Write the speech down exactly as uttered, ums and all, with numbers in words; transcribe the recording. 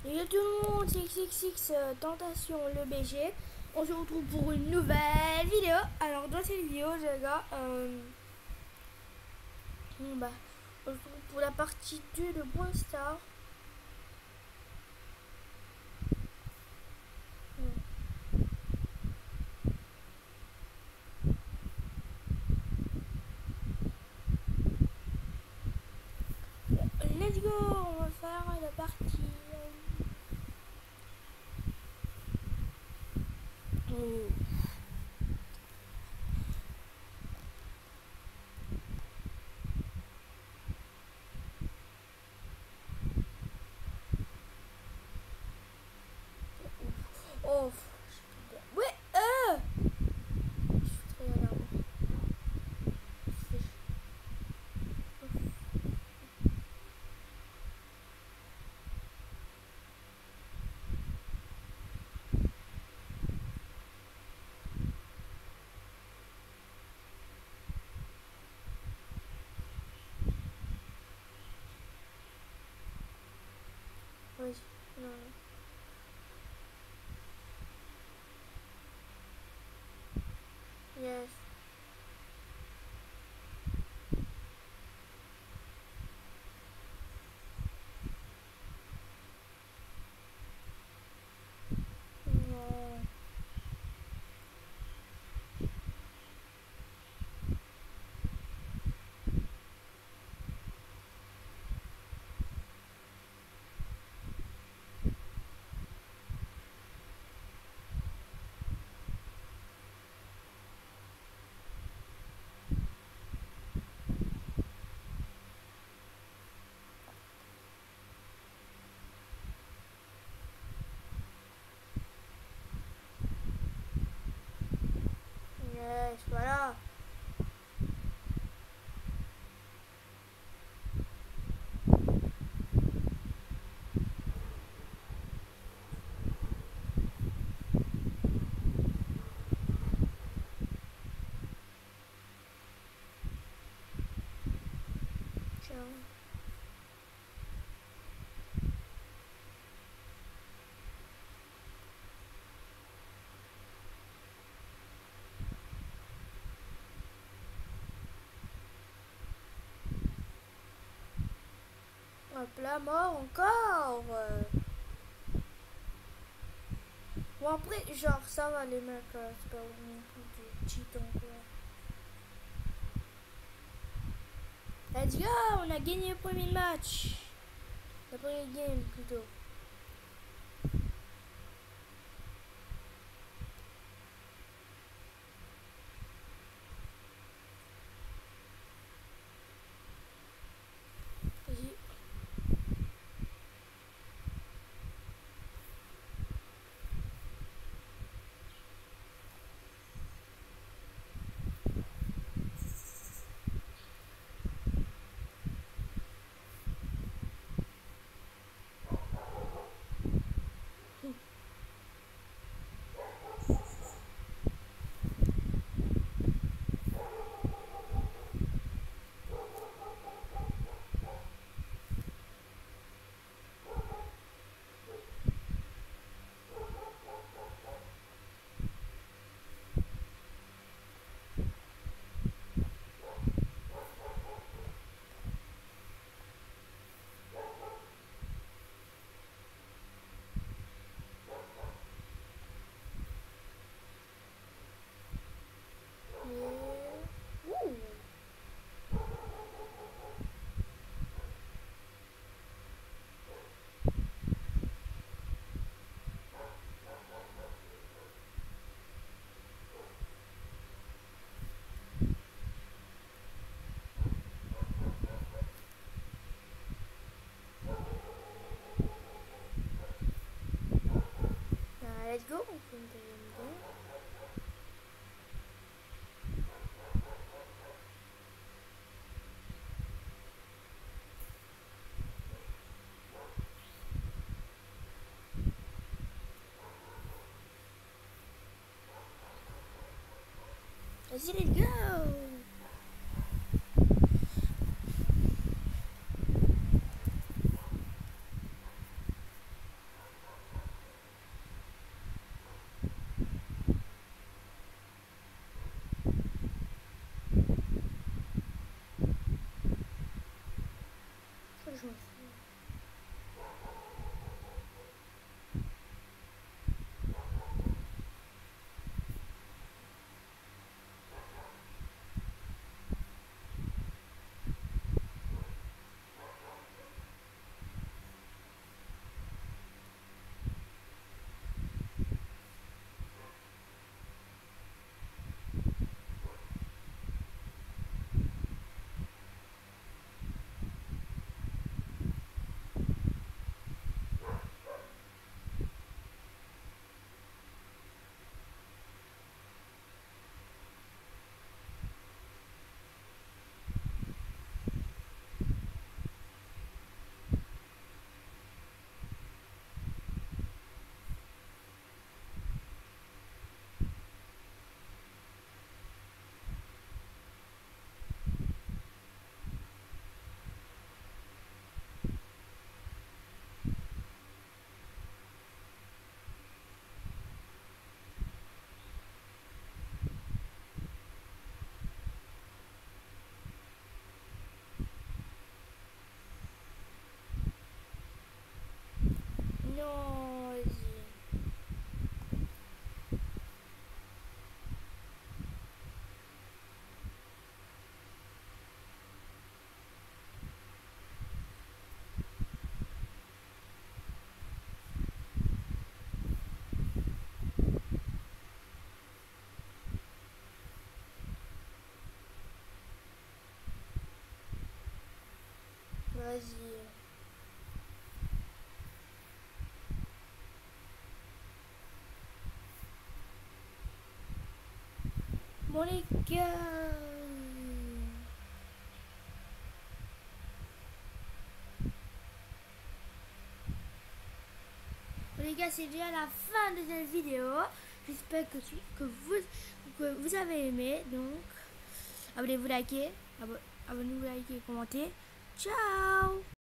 Yo tout le monde, c'est X X X euh, Tentation le B G. On se retrouve pour une nouvelle vidéo. Alors dans cette vidéo les gars, euh, bon, bah, on se retrouve pour la partie deux de Brawl Stars. Let's go, on va faire la partie. Oh. Oh. Ouais, euh. Je suis très alarmée. Oui, non, non. Yes. Non. Yes, voilà. Ciao. Hop là, mort encore. euh. Bon après, genre ça va les mecs, euh, c'est pas non plus des cheatons quoi. Let's go, on a gagné le premier match. Le premier game plutôt. Vas-y. Ouh. Ah, let's go, on fait une deuxième game. Vas-y, let's go. Bon les gars. Bon les gars, c'est déjà la fin de cette vidéo. J'espère que, tu- que, vous, que vous avez aimé. Donc, abonnez-vous, likez, abonnez-vous, likez, commentez. Ciao.